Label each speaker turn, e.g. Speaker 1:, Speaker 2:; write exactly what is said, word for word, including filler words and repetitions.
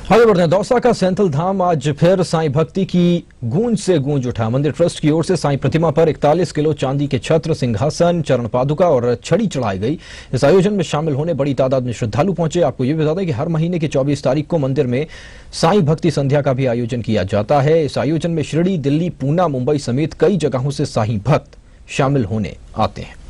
Speaker 1: आगे बढ़ते हैं। दौसा का सैंथल धाम आज फिर साईं भक्ति की गूंज से गूंज उठा। मंदिर ट्रस्ट की ओर से साईं प्रतिमा पर इकतालीस किलो चांदी के छत्र, सिंहासन, चरण पादुका और छड़ी चढ़ाई गई। इस आयोजन में शामिल होने बड़ी तादाद में श्रद्धालु पहुंचे। आपको ये भी बता दें कि हर महीने की चौबीस तारीख को मंदिर में साईं भक्ति संध्या का भी आयोजन किया जाता है। इस आयोजन में शिरडी, दिल्ली, पूना, मुंबई समेत कई जगहों से साईं भक्त शामिल होने आते हैं।